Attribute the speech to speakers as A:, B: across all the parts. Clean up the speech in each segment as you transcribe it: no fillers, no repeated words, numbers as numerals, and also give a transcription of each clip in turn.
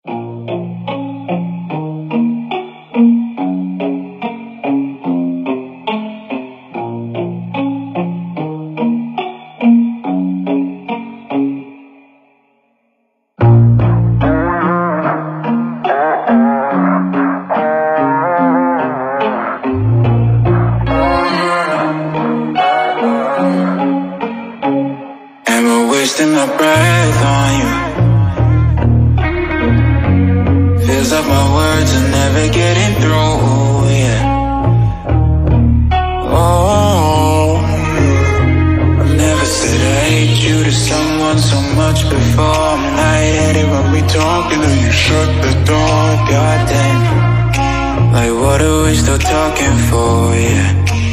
A: Wasting my breath on you. Feels like my words are never getting through, yeah. Oh, I've never said I hate you to someone so much before. I'm lightheaded when we talk and then you shut the door. Goddamn, like what are we still talking for, yeah.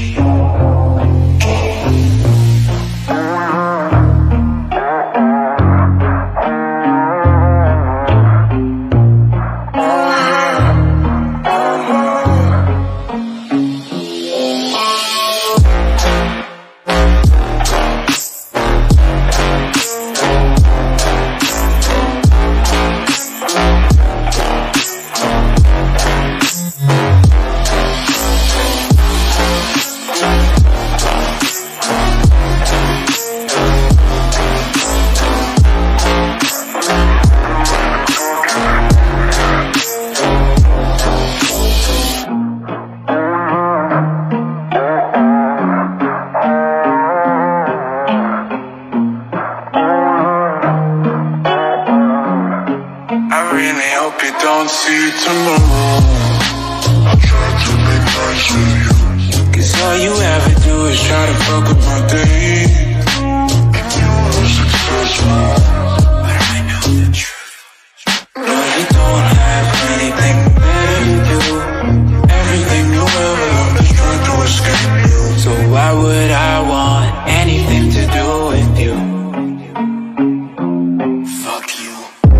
A: Don't see tomorrow. I try to make nice with you, 'cause all you ever do is try to fuck with my day. And you are successful, but I know the truth. No, you don't have anything better to do. Everything you ever loved is trying to escape you. So why would I want anything to do with you? Fuck you.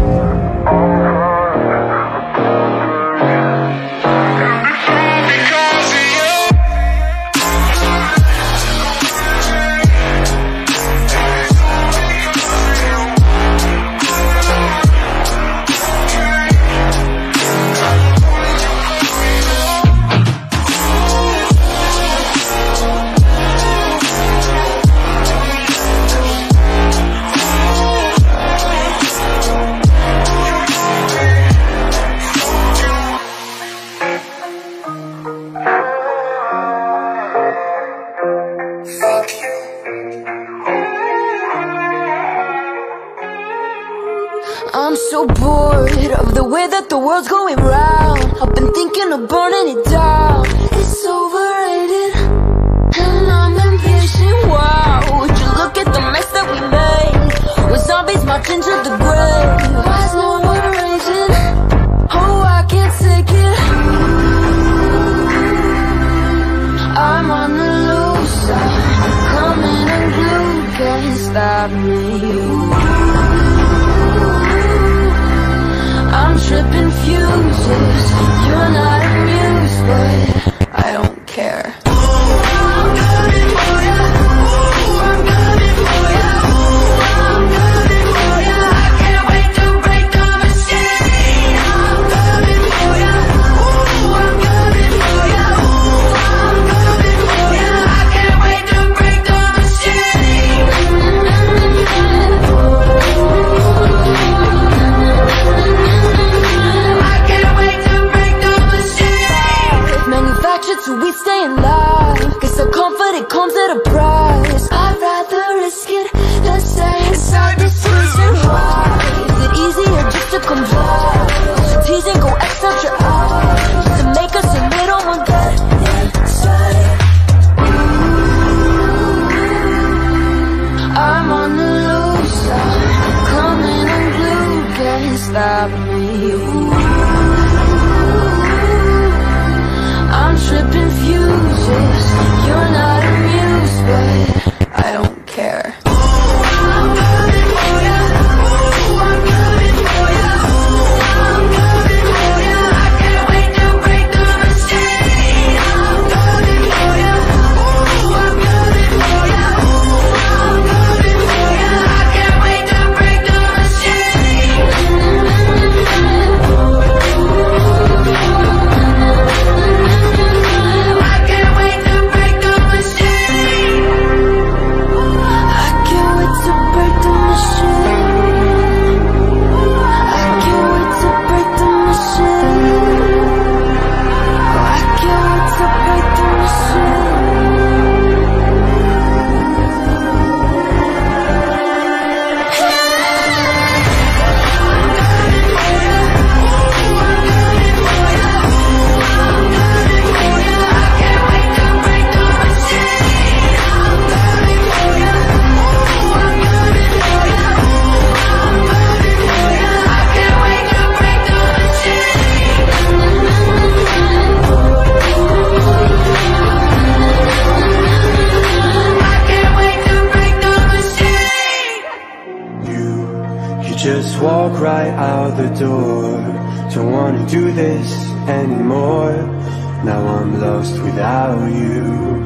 B: I'm so bored of the way that the world's going round. I've been thinking of burning it down. It's overrated, and I'm impatient. Wow, would you look at the mess that we made? With zombies marching to the grave. Why is no one raging? Oh, I can't take it. I'm on the loose, I'm coming unglued. Can't stop me. I'm tripping fuses. You're not amused, but I don't care. I'm coming for ya. I'm coming for ya. I'm coming for ya. I can't wait to break the machine. I'm coming for ya. I'm coming for ya. I'm coming for ya. I can't wait to break the machine. So we stay alive, 'cause the comfort, it comes at a price. I'd rather risk it than stay inside this prison. Why is it easier just to comply? To tease and go extra out, just to make us admit on one dead side. I'm on the loose, I'm coming unglued. Can't stop me. I'm tripping fuses. You're not amused, but I don't care. I'm coming for ya. I'm coming for ya. I'm coming for ya. I can't wait to break the machine. I'm coming for ya. I'm coming for ya. I'm coming for ya. I can't wait to break the machine.
C: door. Don't wanna do this anymore. Now I'm lost without you.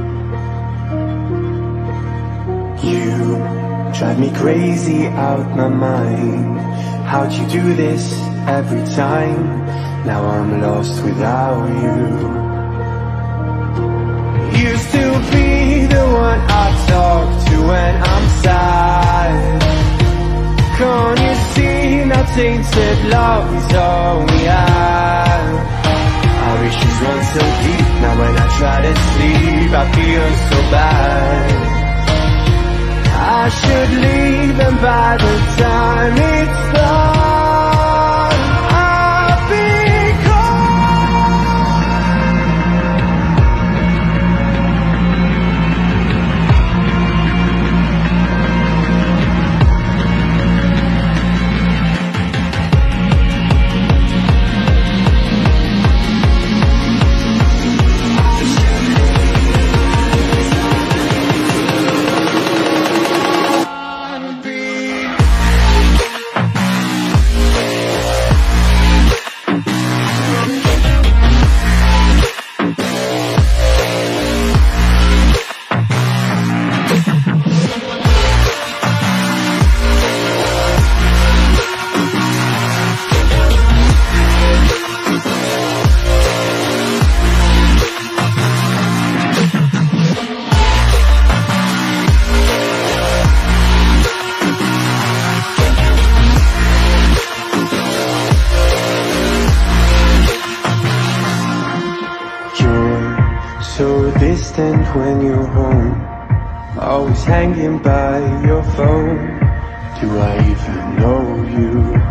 C: You drive me crazy out my mind. How'd you do this every time? Now I'm lost without you. Used to be the one I talk to when I'm sad. Can't you see now tainted love is all we have? Our issues run so deep, now when I try to sleep I feel so bad. I should leave, and by the time it's done I'll be when you're home, always hanging by your phone. Do I even know you?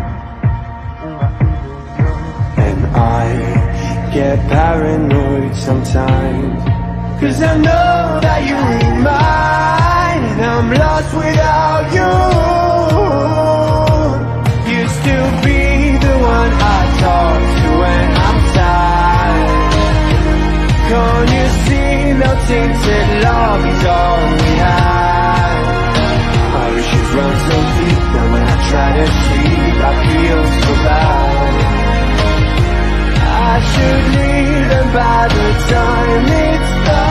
C: And I get paranoid sometimes, 'cause I know that you ain't mine, and I'm lost without you. Used to be the one I talk to when I'm sad. Can't you see now tainted love is all we have? Our issues run so deep, now when I try to sleep I feel so bad. I should leave, and by the time it's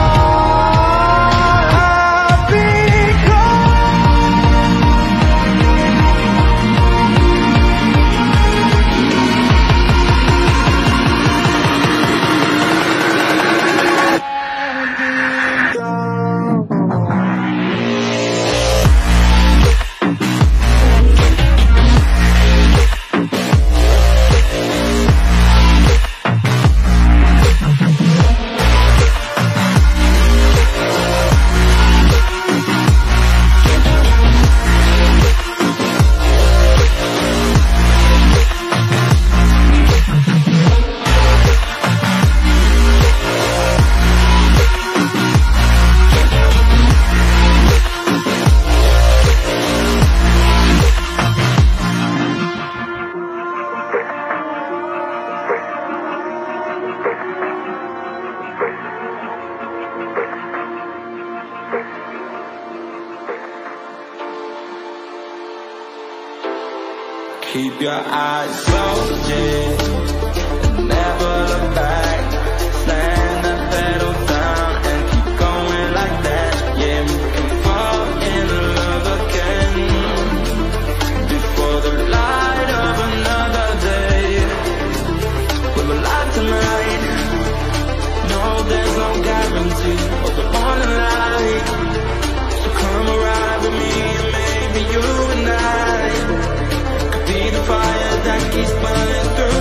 C: done I'll be
A: keep your eyes open and never look back. Slam that pedal down and keep going like that. Yeah, we can fall in love again before the light of another day. We're alive tonight. No, there's no guarantee of the morning light. So come arrive with me and maybe you and I be the fire that keeps burning through.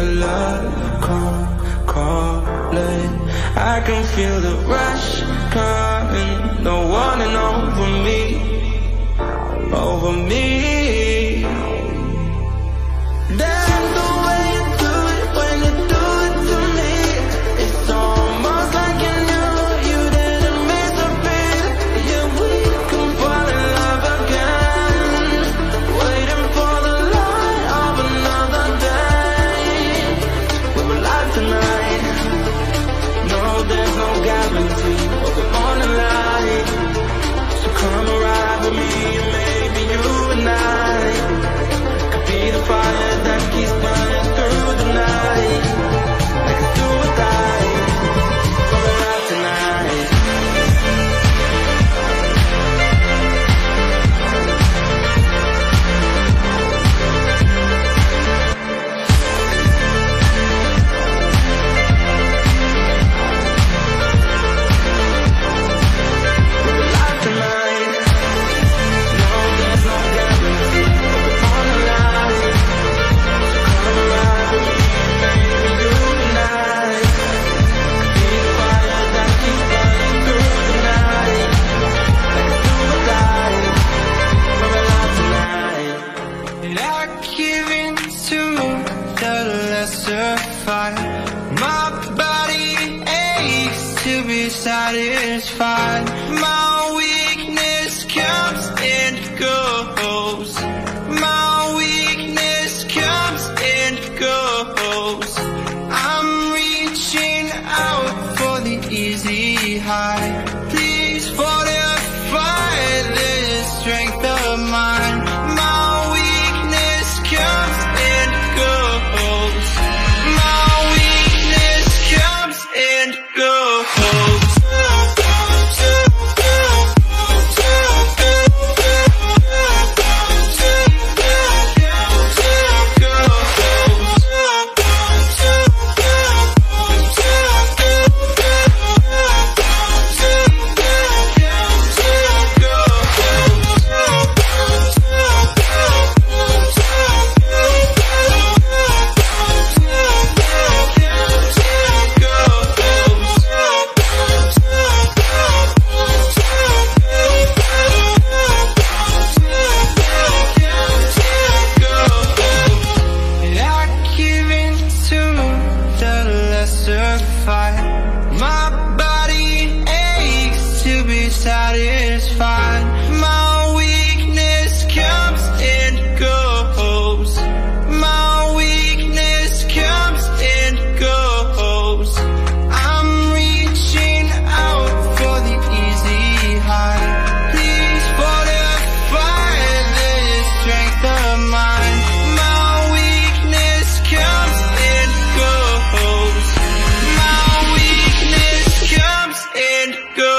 A: your love calling. I can feel the rush coming, no warning over me, over me. Damn the way you do it when you do it to me. It's almost like you knew you didn't miss a beat. Yeah, we can fall in love again, waiting for the light of another day. We're alive tonight. No, there's no guarantee of the morning light. So come and ride with me, and maybe you and I could be the fire that keeps burning through the night. Like a do or die, we're alive tonight. My body aches to be satisfied. My weakness comes and goes. My weakness comes and goes. I'm reaching out for the easy high. Please fortify this strength of mine. My weakness comes and goes. And go. My body aches to be satisfied. My weakness comes and goes. My weakness comes and goes. I'm reaching out for the easy high. Please fortify this strength of mine. My weakness comes and goes. And go.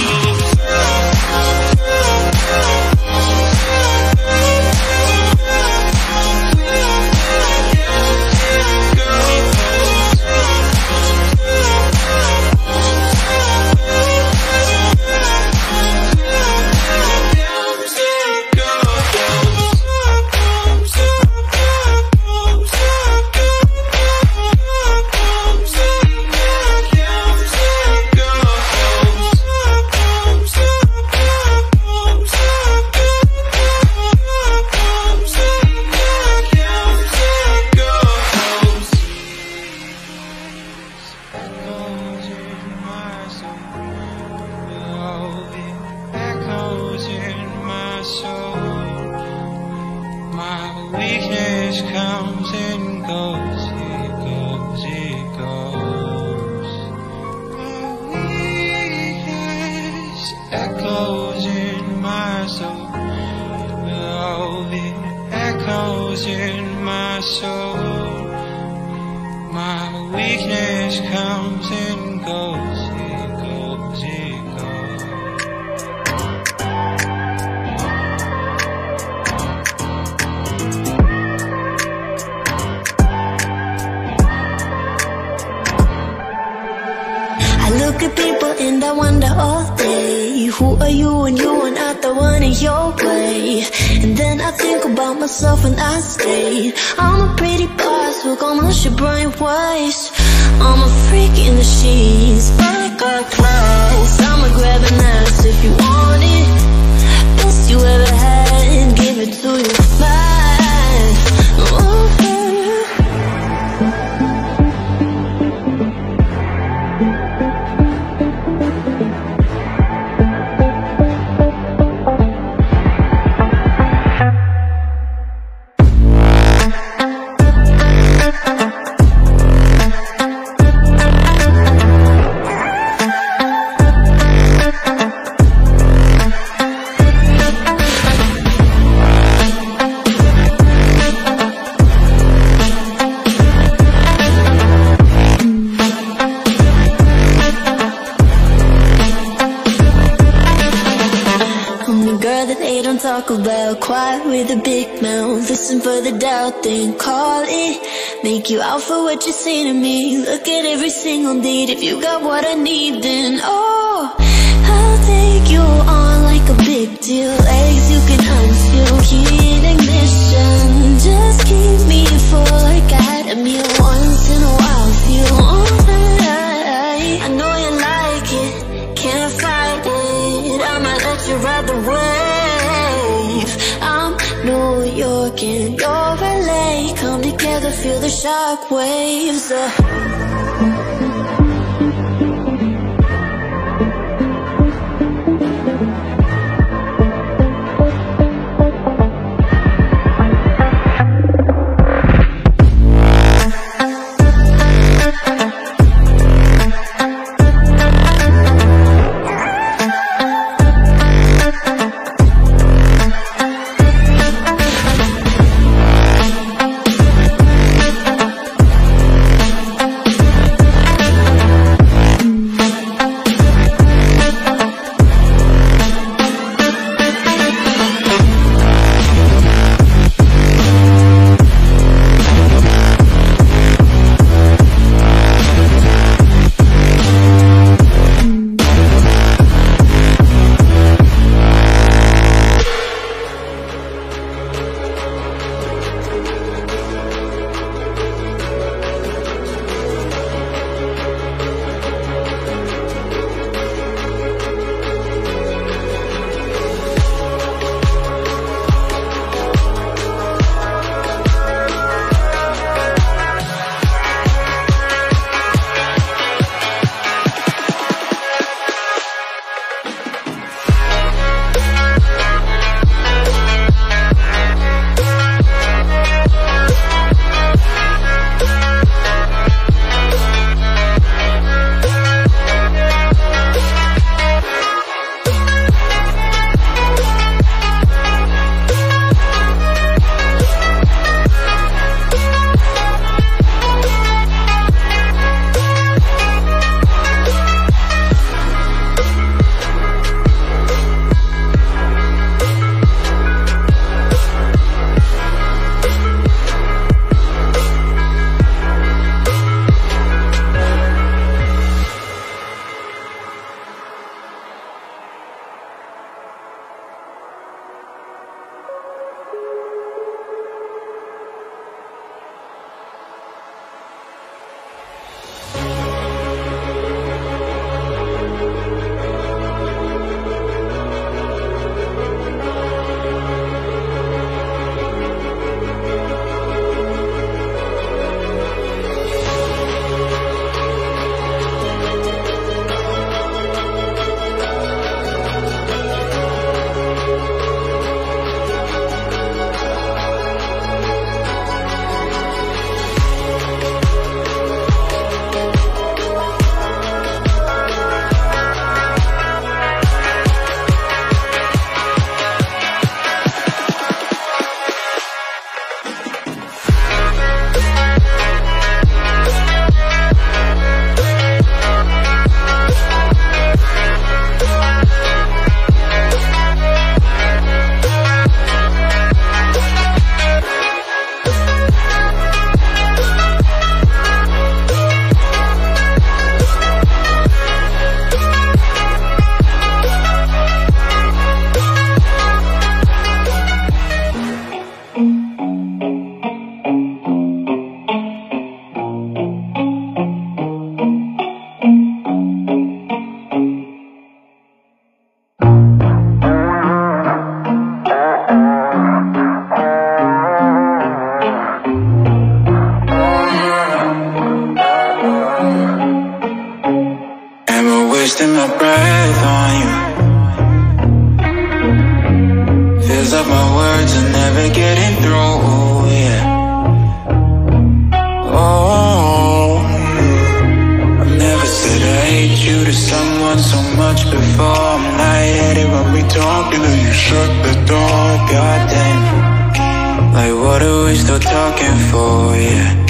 A: Weakness comes and goes, it goes, it goes. My weakness echoes in my soul. Oh, it echoes in my soul. My weakness comes and goes, it goes, it goes.
D: I look at people and I wonder all day, who are you and you are not the I want it your way. And then I think about myself when I stay. I'm a pretty boss, look almost your brain waste. I'm a freak in the sheets, like a class. I'ma grab an ass if you want it. Best you ever had, give it to you fast. Talk about quiet with a big mouth. Listen for the doubt, then call it. Make you out for what you say to me. Look at every single date. If you got what I need, then oh, I'll take you on like a big deal. Eggs you can unseal, key in ignition. Just keep me full like I had a meal. Once in a while, feel alright. I know you like it, can't fight it. I might let you ride the wave. I'm New York and you're LA. Come together, feel the shock waves.
A: my breath on you. Feels like my words are never getting through, yeah. Oh, I've never said I hate you to someone so much before. I'm lightheaded when we talk, and then you shut the door. Goddamn, like what are we still talking for, yeah.